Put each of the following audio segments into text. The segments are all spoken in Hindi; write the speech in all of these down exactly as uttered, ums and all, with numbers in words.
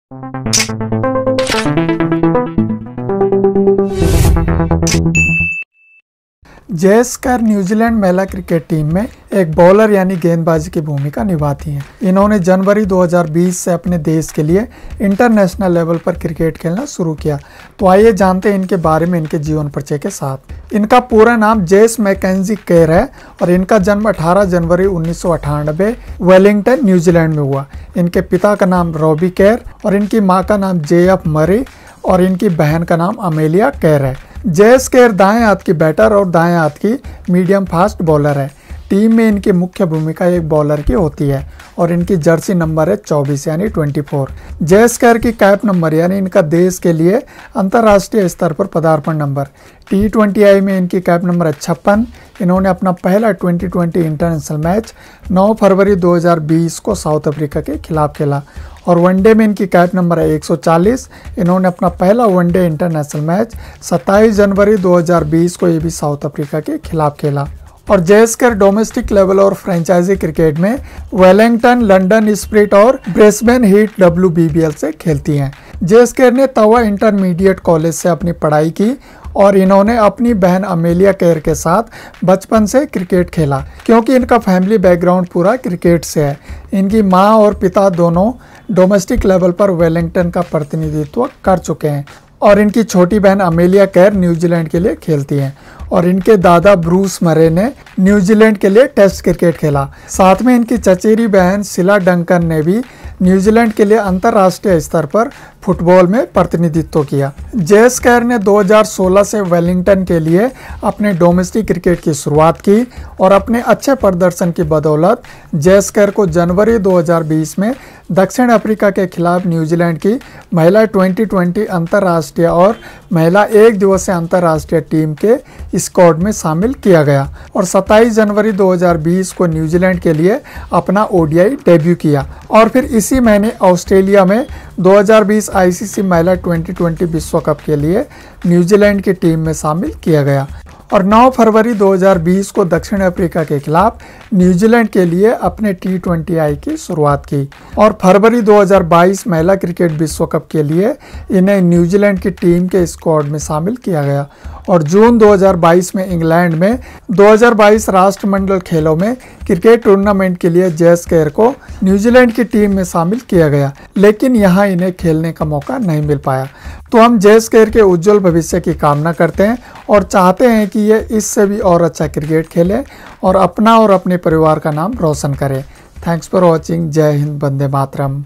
जेएसकेआर न्यूजीलैंड महिला क्रिकेट टीम में एक बॉलर यानी गेंदबाजी की भूमिका निभाती हैं। इन्होंने जनवरी दो हज़ार बीस से अपने देश के लिए इंटरनेशनल लेवल पर क्रिकेट खेलना शुरू किया। तो आइए जानते हैं इनके बारे में इनके जीवन परिचय के साथ। इनका पूरा नाम जेस मैकेंजी केर है और इनका जन्म अठारह जनवरी उन्नीस सौ अट्ठानबे वेलिंगटन न्यूजीलैंड में हुआ। इनके पिता का नाम रॉबी केर और इनकी माँ का नाम जे एफ मरी और इनकी बहन का नाम अमेलिया केर है। जेस केर दाएं हाथ की बैटर और दाएं हाथ की मीडियम फास्ट बॉलर है। टीम में इनकी मुख्य भूमिका एक बॉलर की होती है और इनकी जर्सी नंबर है चौबीस यानी चौबीस। जेस केर की कैप नंबर यानी इनका देश के लिए अंतर्राष्ट्रीय स्तर पर पदार्पण नंबर टी ट्वेंटी आई में इनकी कैप नंबर है छप्पन। इन्होंने अपना पहला ट्वेंटी ट्वेंटी इंटरनेशनल मैच नौ फरवरी दो हज़ार बीस को साउथ अफ्रीका के खिलाफ खेला और वनडे में इनकी कैप नंबर है एक सौ चालीस। इन्होंने अपना पहला वनडे इंटरनेशनल मैच सत्ताईस जनवरी दो हज़ार बीस को ये भी साउथ अफ्रीका के खिलाफ खेला। और जेएसकेआर डोमेस्टिक लेवल और फ्रेंचाइजी क्रिकेट में वेलिंगटन, लंदन स्पिरिट और Brisbane Heat W B B L से खेलती हैं। जेएसकेआर ने तवा इंटरमीडिएट कॉलेज से अपनी पढ़ाई की और इन्होंने अपनी बहन अमेलिया केर के साथ बचपन से क्रिकेट खेला क्योंकि इनका फैमिली बैकग्राउंड पूरा क्रिकेट से है। इनकी माँ और पिता दोनों डोमेस्टिक लेवल पर वेलिंगटन का प्रतिनिधित्व कर चुके हैं और इनकी छोटी बहन अमेलिया केर न्यूजीलैंड के लिए खेलती हैं और इनके दादा ब्रूस मरे ने न्यूजीलैंड के लिए टेस्ट क्रिकेट खेला। साथ में इनकी चचेरी बहन सिला डंकन ने भी न्यूजीलैंड के लिए अंतर्राष्ट्रीय स्तर पर फुटबॉल में प्रतिनिधित्व किया। जेएसकेआर ने दो हज़ार सोलह से वेलिंगटन के लिए अपने डोमेस्टिक क्रिकेट की शुरुआत की और अपने अच्छे प्रदर्शन की बदौलत जेएसकेआर को जनवरी दो हज़ार बीस में दक्षिण अफ्रीका के खिलाफ न्यूजीलैंड की महिला ट्वेंटी ट्वेंटी अंतर्राष्ट्रीय और महिला एक दिवसीय अंतर्राष्ट्रीय टीम के स्क्वाड में शामिल किया गया और सत्ताईस जनवरी दो हज़ार बीस को न्यूजीलैंड के लिए अपना ओडीआई डेब्यू किया और फिर इसी महीने ऑस्ट्रेलिया में दो हज़ार बीस आईसीसी महिला ट्वेंटी ट्वेंटी विश्व कप के लिए न्यूजीलैंड की टीम में शामिल किया गया और नौ फरवरी दो हज़ार बीस को दक्षिण अफ्रीका के खिलाफ न्यूजीलैंड के लिए अपने टी ट्वेंटी आई की शुरुआत की और फरवरी दो हज़ार बाईस महिला क्रिकेट विश्व कप के लिए इन्हें न्यूजीलैंड की टीम के स्क्वाड में शामिल किया गया और जून दो हज़ार बाईस में इंग्लैंड में दो हज़ार बाईस राष्ट्रमंडल खेलों में क्रिकेट टूर्नामेंट के लिए जेएसकेआर को न्यूजीलैंड की टीम में शामिल किया गया, लेकिन यहां इन्हें खेलने का मौका नहीं मिल पाया। तो हम जेएसकेआर के उज्जवल भविष्य की कामना करते हैं और चाहते हैं कि ये इससे भी और अच्छा क्रिकेट खेले और अपना और अपने परिवार का नाम रोशन करे। Thanks for watching. जय हिंद, वंदे मातरम।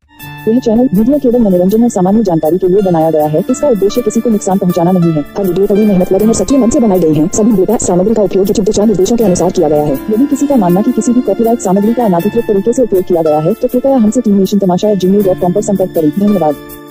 यह चैनल वीडियो केवल मनोरंजन और सामान्य जानकारी के लिए बनाया गया है। इसका उद्देश्य किसी को नुकसान पहुंचाना नहीं है। हर वीडियो कड़ी मेहनत लगन और सच्चे मन से बनाई गई है। सभी डेटा सामग्री का उपयोग उचित दिशा निर्देशों के अनुसार किया गया है। यदि किसी का मानना कि किसी भी कॉपीराइट सामग्री का अनाधिकृत तरीके से उपयोग किया गया है तो कृपया हमसे team nation Tamasha at Gmail dot com पर संपर्क करें। धन्यवाद।